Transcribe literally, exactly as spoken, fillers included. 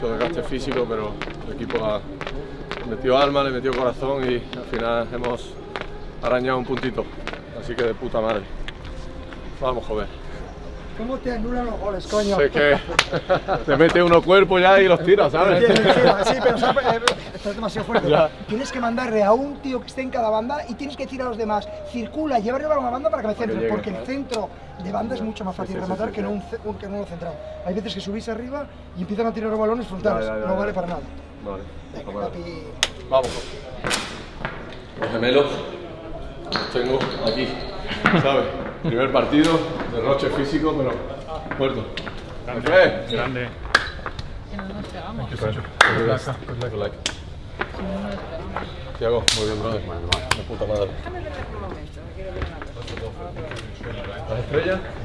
mucho desgaste físico, pero el equipo ha metido alma, le metió corazón y al final hemos arañado un puntito. Así que de puta madre. Vamos, joder. ¿Cómo te anulan los goles, coño? Sé que te mete uno cuerpo ya y los tira, ¿sabes? Sí, pero ¿sabes? Estás demasiado fuerte. Ya. Tienes que mandarle a un tío que esté en cada banda y tienes que tirar a los demás. Circula, llevarle el balón a la banda para que me centre, porque el centro de banda es mucho más fácil sí, sí, rematar sí, que, sí. no un, un, que no uno centrado. Hay veces que subís arriba y empiezan a tirar los balones frontales, Ya, ya, ya, no ya. vale para nada. Vale, Venga, puta madre. papi. Vamos. Los gemelos los tengo aquí, ¿sabes? Primer partido, derroche físico, pero muerto. Grande. Grande. Que no nos pegamos. Good luck. Good luck. Tiago, muy bien, brother. De puta madre. Déjame ver un momento, que quiero ver una cosa. ¿Las estrellas?